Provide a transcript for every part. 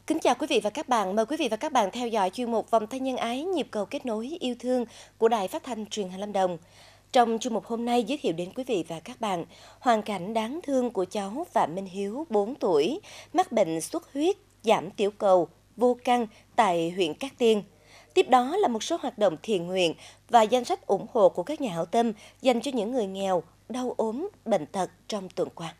Kính chào quý vị và các bạn. Mời quý vị và các bạn theo dõi chuyên mục Vòng tay nhân ái nhịp cầu kết nối yêu thương của Đài Phát thanh Truyền hình Lâm Đồng. Trong chuyên mục hôm nay giới thiệu đến quý vị và các bạn hoàn cảnh đáng thương của cháu Phạm Minh Hiếu 4 tuổi, mắc bệnh xuất huyết, giảm tiểu cầu, vô căn tại huyện Cát Tiên. Tiếp đó là một số hoạt động thiện nguyện và danh sách ủng hộ của các nhà hảo tâm dành cho những người nghèo, đau ốm, bệnh tật trong tuần qua.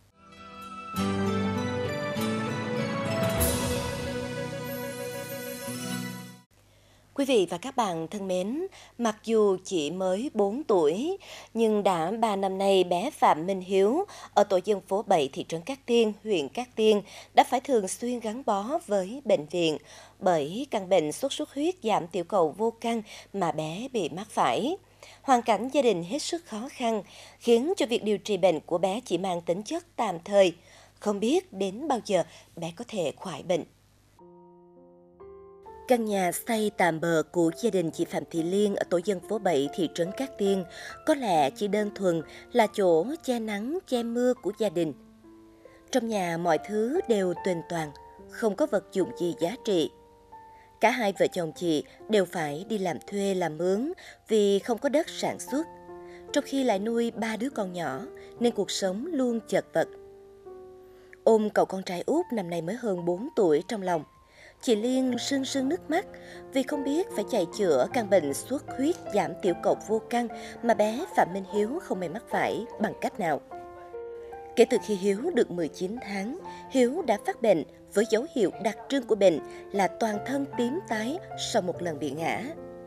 Quý vị và các bạn thân mến, mặc dù chỉ mới 4 tuổi, nhưng đã 3 năm nay bé Phạm Minh Hiếu ở tổ dân phố 7 thị trấn Cát Tiên, huyện Cát Tiên đã phải thường xuyên gắn bó với bệnh viện bởi căn bệnh sốt xuất huyết giảm tiểu cầu vô căn mà bé bị mắc phải. Hoàn cảnh gia đình hết sức khó khăn, khiến cho việc điều trị bệnh của bé chỉ mang tính chất tạm thời, không biết đến bao giờ bé có thể khỏi bệnh. Căn nhà xây tạm bợ của gia đình chị Phạm Thị Liên ở tổ dân phố 7 thị trấn Cát Tiên có lẽ chỉ đơn thuần là chỗ che nắng che mưa của gia đình. Trong nhà mọi thứ đều tuyền toàn, không có vật dụng gì giá trị. Cả hai vợ chồng chị đều phải đi làm thuê làm mướn vì không có đất sản xuất, trong khi lại nuôi 3 đứa con nhỏ nên cuộc sống luôn chật vật. Ôm cậu con trai út năm nay mới hơn 4 tuổi trong lòng, chị Liên sưng sưng nước mắt vì không biết phải chạy chữa căn bệnh xuất huyết giảm tiểu cầu vô căn mà bé Phạm Minh Hiếu không may mắc phải bằng cách nào. Kể từ khi Hiếu được 19 tháng, Hiếu đã phát bệnh với dấu hiệu đặc trưng của bệnh là toàn thân tím tái sau một lần bị ngã.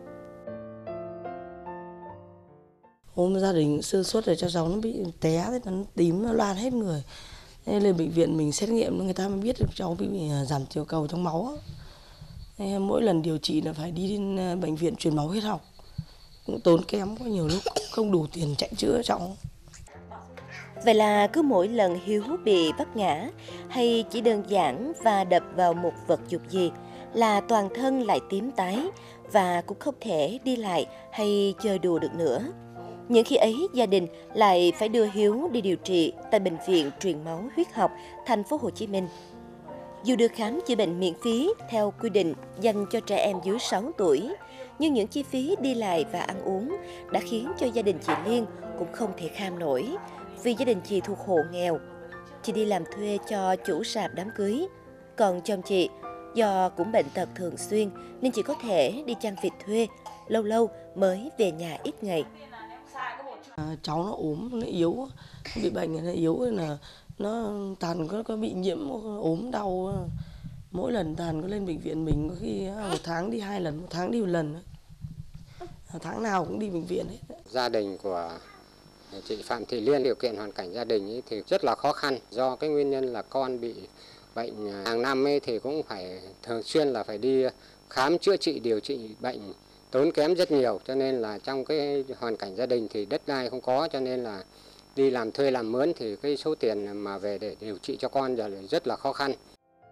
Hôm gia đình sơ suất để cho cháu nó bị té, nó tím, nó lan hết người. Nên lên bệnh viện mình xét nghiệm người ta mới biết được cháu bị giảm tiểu cầu trong máu. Nên mỗi lần điều trị là phải đi đến bệnh viện truyền máu huyết học. Cũng tốn kém, có nhiều lúc không đủ tiền chạy chữa cháu. Vậy là cứ mỗi lần Hiếu bị vấp ngã hay chỉ đơn giản và đập vào một vật dụng gì là toàn thân lại tím tái và cũng không thể đi lại hay chơi đùa được nữa. Những khi ấy, gia đình lại phải đưa Hiếu đi điều trị tại bệnh viện truyền máu huyết học thành phố Hồ Chí Minh. Dù được khám chữa bệnh miễn phí theo quy định dành cho trẻ em dưới 6 tuổi, nhưng những chi phí đi lại và ăn uống đã khiến cho gia đình chị Liên cũng không thể kham nổi, vì gia đình chị thuộc hộ nghèo. Chị đi làm thuê cho chủ sạp đám cưới, còn chồng chị do cũng bệnh tật thường xuyên nên chỉ có thể đi chăn vịt thuê, lâu lâu mới về nhà ít ngày. Cháu nó ốm, nó yếu, bị bệnh nó yếu là nó Tàn có bị nhiễm ốm đau. Mỗi lần Tàn có lên bệnh viện mình có khi một tháng đi 2 lần, một tháng đi 1 lần. Tháng nào cũng đi bệnh viện hết. Gia đình của chị Phạm Thị Liên, điều kiện hoàn cảnh gia đình ấy thì rất là khó khăn, do cái nguyên nhân là con bị bệnh hàng năm ấy thì cũng phải thường xuyên là phải đi khám chữa trị điều trị bệnh, tốn kém rất nhiều, cho nên là trong cái hoàn cảnh gia đình thì đất đai không có, cho nên là đi làm thuê làm mướn thì cái số tiền mà về để điều trị cho con giờ rất là khó khăn.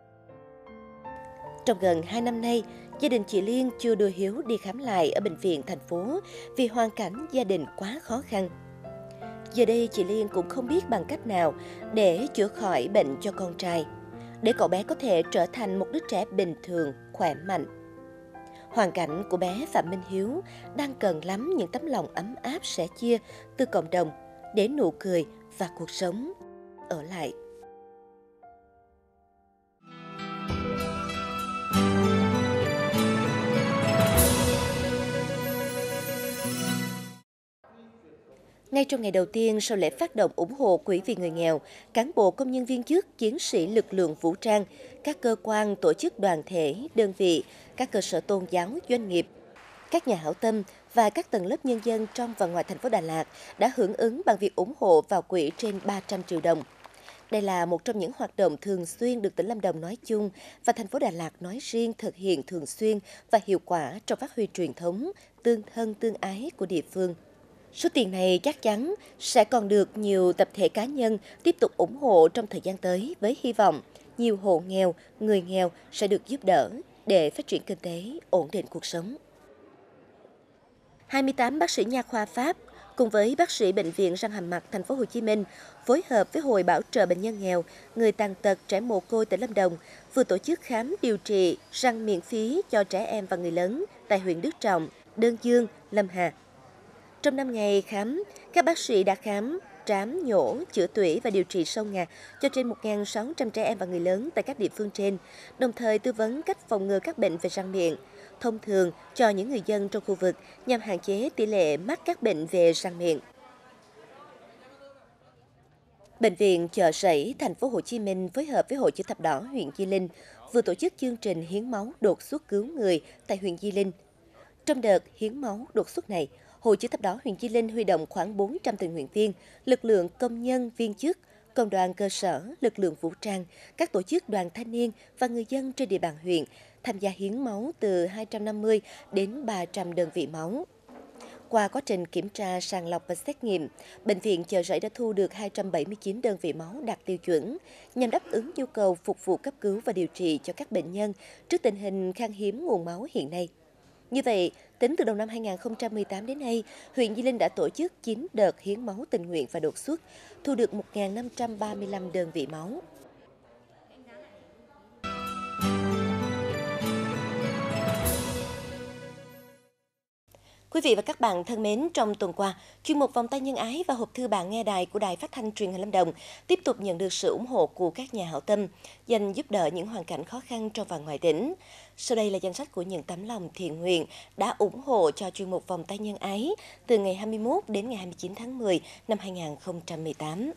Trong gần 2 năm nay, gia đình chị Liên chưa đưa Hiếu đi khám lại ở bệnh viện thành phố vì hoàn cảnh gia đình quá khó khăn. Giờ đây chị Liên cũng không biết bằng cách nào để chữa khỏi bệnh cho con trai, để cậu bé có thể trở thành một đứa trẻ bình thường, khỏe mạnh. Hoàn cảnh của bé Phạm Minh Hiếu đang cần lắm những tấm lòng ấm áp sẻ chia từ cộng đồng để nụ cười và cuộc sống ở lại. Ngay trong ngày đầu tiên sau lễ phát động ủng hộ Quỹ vì người nghèo, cán bộ công nhân viên chức, chiến sĩ lực lượng vũ trang, các cơ quan, tổ chức đoàn thể, đơn vị, các cơ sở tôn giáo, doanh nghiệp, các nhà hảo tâm và các tầng lớp nhân dân trong và ngoài thành phố Đà Lạt đã hưởng ứng bằng việc ủng hộ vào quỹ trên 300 triệu đồng. Đây là một trong những hoạt động thường xuyên được tỉnh Lâm Đồng nói chung và thành phố Đà Lạt nói riêng thực hiện thường xuyên và hiệu quả trong phát huy truyền thống tương thân tương ái của địa phương. Số tiền này chắc chắn sẽ còn được nhiều tập thể cá nhân tiếp tục ủng hộ trong thời gian tới với hy vọng nhiều hộ nghèo, người nghèo sẽ được giúp đỡ để phát triển kinh tế, ổn định cuộc sống. 28 bác sĩ nha khoa Pháp cùng với bác sĩ Bệnh viện Răng Hàm Mặt Thành phố Hồ Chí Minh, phối hợp với Hội Bảo trợ Bệnh nhân nghèo, người tàn tật, trẻ mồ côi tỉnh Lâm Đồng, vừa tổ chức khám điều trị răng miễn phí cho trẻ em và người lớn tại huyện Đức Trọng, Đơn Dương, Lâm Hà. Trong 5 ngày khám, các bác sĩ đã khám, trám, nhổ, chữa tủy và điều trị sâu ngạt cho trên 1.600 trẻ em và người lớn tại các địa phương trên, đồng thời tư vấn cách phòng ngừa các bệnh về răng miệng, thông thường cho những người dân trong khu vực nhằm hạn chế tỷ lệ mắc các bệnh về răng miệng. Bệnh viện Chợ Rẫy, Thành phố Hồ Chí Minh phối hợp với Hội Chữ thập đỏ huyện Di Linh vừa tổ chức chương trình hiến máu đột xuất cứu người tại huyện Di Linh. Trong đợt hiến máu đột xuất này, Hội Chữ thập đỏ huyện Di Linh huy động khoảng 400 tình nguyện viên, lực lượng công nhân, viên chức, công đoàn cơ sở, lực lượng vũ trang, các tổ chức đoàn thanh niên và người dân trên địa bàn huyện tham gia hiến máu từ 250 đến 300 đơn vị máu. Qua quá trình kiểm tra, sàng lọc và xét nghiệm, Bệnh viện Chợ Rẫy đã thu được 279 đơn vị máu đạt tiêu chuẩn, nhằm đáp ứng nhu cầu phục vụ cấp cứu và điều trị cho các bệnh nhân trước tình hình khan hiếm nguồn máu hiện nay. Như vậy, tính từ đầu năm 2018 đến nay, huyện Di Linh đã tổ chức 9 đợt hiến máu tình nguyện và đột xuất, thu được 1.535 đơn vị máu. Quý vị và các bạn thân mến, trong tuần qua, chuyên mục Vòng tay nhân ái và hộp thư bạn nghe đài của Đài Phát thanh Truyền hình Lâm Đồng tiếp tục nhận được sự ủng hộ của các nhà hảo tâm dành giúp đỡ những hoàn cảnh khó khăn trong và ngoài tỉnh. Sau đây là danh sách của những tấm lòng thiện nguyện đã ủng hộ cho chuyên mục Vòng tay nhân ái từ ngày 21 đến ngày 29 tháng 10 năm 2018.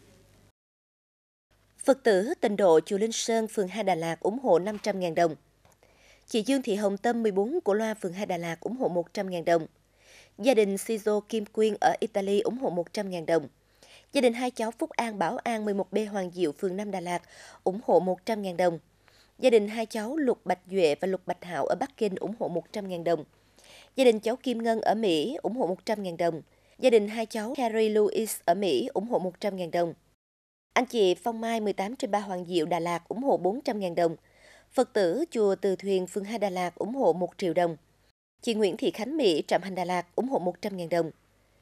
Phật tử Tịnh độ chùa Linh Sơn, phường 2 Đà Lạt ủng hộ 500.000 đồng. Chị Dương Thị Hồng Tâm, 14 của Loa, phường 2 Đà Lạt ủng hộ 100.000 đồng. Gia đình Shizo Kim Quyên ở Italy ủng hộ 100.000 đồng. Gia đình hai cháu Phúc An, Bảo An, 11B Hoàng Diệu, phường 5 Đà Lạt ủng hộ 100.000 đồng. Gia đình hai cháu Lục Bạch Duệ và Lục Bạch Hạo ở Bắc Kinh ủng hộ 100.000 đồng. Gia đình cháu Kim Ngân ở Mỹ ủng hộ 100.000 đồng. Gia đình hai cháu Carrie Louise ở Mỹ ủng hộ 100.000 đồng. Anh chị Phong Mai, 18/3 Hoàng Diệu, Đà Lạt ủng hộ 400.000 đồng. Phật tử chùa Từ Thuyền, phường 2 Đà Lạt ủng hộ 1 triệu đồng. Chị Nguyễn Thị Khánh Mỹ, Trạm Hành Đà Lạt ủng hộ 100.000 đồng.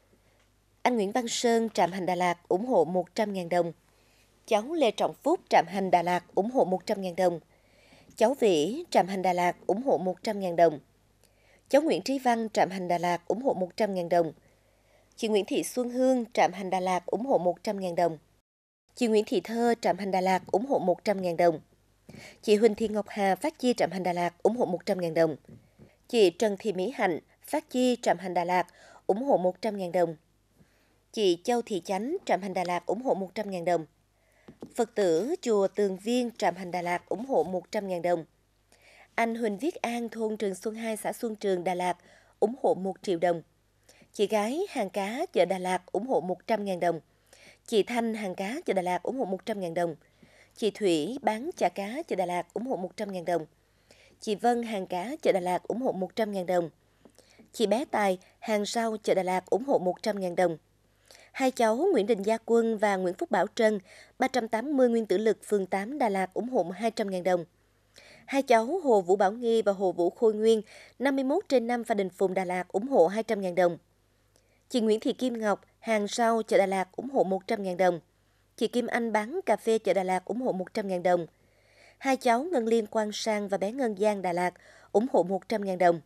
Anh Nguyễn Văn Sơn, Trạm Hành Đà Lạt ủng hộ 100.000 đồng. Cháu Lê Trọng Phúc, Trạm Hành Đà Lạt ủng hộ 100.000 đồng. Cháu Vĩ, Trạm Hành Đà Lạt ủng hộ 100.000 đồng. Cháu Nguyễn Trí Văn, Trạm Hành Đà Lạt ủng hộ 100.000 đồng. Chị Nguyễn Thị Xuân Hương, Trạm Hành Đà Lạt ủng hộ 100.000 đồng. Chị Nguyễn Thị Thơ, Trạm Hành Đà Lạt ủng hộ 100.000 đồng. Chị Huỳnh Thị Ngọc Hà, Phát Chi, Trạm Hành Đà Lạt ủng hộ 100.000 đồng. Chị Trần Thị Mỹ Hạnh, Phát Chi, Trạm Hành Đà Lạt ủng hộ 100.000 đồng. Chị Châu Thị Chánh, Trạm Hành Đà Lạt ủng hộ 100.000 đồng. Phật tử chùa Tường Viên, Trạm Hành Đà Lạt ủng hộ 100.000 đồng. Anh Huỳnh Viết An, thôn Trường Xuân 2, xã Xuân Trường, Đà Lạt ủng hộ 1 triệu đồng. Chị Gái, hàng cá, chợ Đà Lạt ủng hộ 100.000 đồng. Chị Thanh, hàng cá, chợ Đà Lạt ủng hộ 100.000 đồng. Chị Thủy, bán chả cá, chợ Đà Lạt ủng hộ 100.000 đồng. Chị Vân, hàng cá, chợ Đà Lạt ủng hộ 100.000 đồng. Chị Bé Tài, hàng rau, chợ Đà Lạt ủng hộ 100.000 đồng. Hai cháu Nguyễn Đình Gia Quân và Nguyễn Phúc Bảo Trân, 380 Nguyên Tử Lực, phường 8 Đà Lạt ủng hộ 200.000 đồng. Hai cháu Hồ Vũ Bảo Nghi và Hồ Vũ Khôi Nguyên, 51/5 Phan Đình Phùng, Đà Lạt ủng hộ 200.000 đồng. Chị Nguyễn Thị Kim Ngọc, hàng rau, chợ Đà Lạt ủng hộ 100.000 đồng. Chị Kim Anh, bán cà phê, chợ Đà Lạt ủng hộ 100.000 đồng. Hai cháu Ngân Liên Quang Sang và bé Ngân Giang, Đà Lạt ủng hộ 100.000 đồng.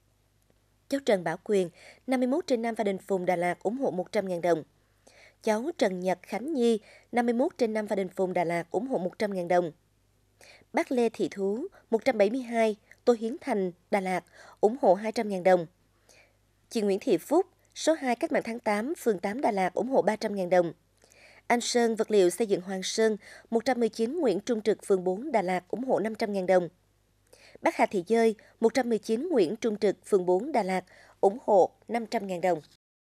Cháu Trần Bảo Quyền, 51/5 Phan Đình Phùng, Đà Lạt ủng hộ 100.000 đồng. Cháu Trần Nhật Khánh Nhi, 51/5 Phan Đình Phùng, Đà Lạt ủng hộ 100.000 đồng. Bác Lê Thị Thú, 172 Tô Hiến Thành, Đà Lạt ủng hộ 200.000 đồng. Chị Nguyễn Thị Phúc, số 2 Cách mạng tháng 8, phường 8 Đà Lạt ủng hộ 300.000 đồng. Anh Sơn, vật liệu xây dựng Hoàng Sơn, 119 Nguyễn Trung Trực, phường 4 Đà Lạt ủng hộ 500.000 đồng. Bác Hà Thị Dơi, 119 Nguyễn Trung Trực, phường 4 Đà Lạt ủng hộ 500.000 đồng.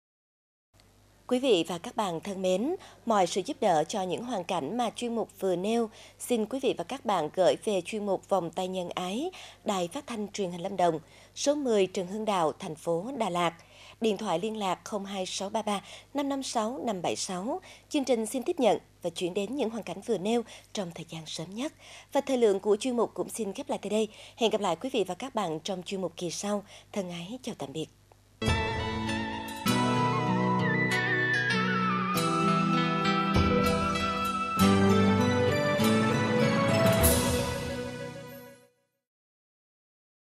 Quý vị và các bạn thân mến, mọi sự giúp đỡ cho những hoàn cảnh mà chuyên mục vừa nêu, xin quý vị và các bạn gửi về chuyên mục Vòng tay nhân ái, Đài Phát thanh Truyền hình Lâm Đồng, số 10 Trần Hưng Đạo, thành phố Đà Lạt. Điện thoại liên lạc 02633 556 576. Chương trình xin tiếp nhận và chuyển đến những hoàn cảnh vừa nêu trong thời gian sớm nhất. Và thời lượng của chuyên mục cũng xin khép lại tại đây. Hẹn gặp lại quý vị và các bạn trong chuyên mục kỳ sau. Thân ái chào tạm biệt.